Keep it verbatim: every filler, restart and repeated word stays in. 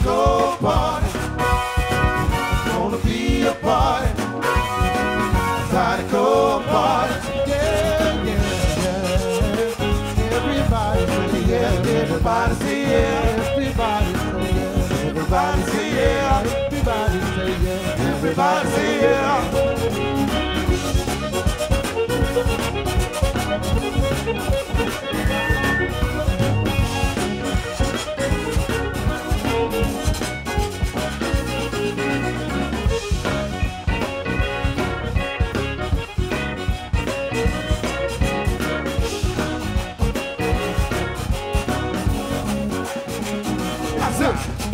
Zydeco party. It's gonna be a party. Zydeco party. Yeah, yeah, yeah. Everybody say yeah. Everybody say yeah. Everybody say yeah. Everybody say yeah. Everybody say yeah. Everybody say yeah. That's it.